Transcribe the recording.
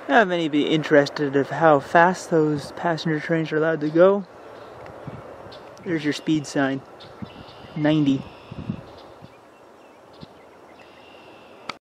If anybody interested of how fast those passenger trains are allowed to go, there's your speed sign, 90.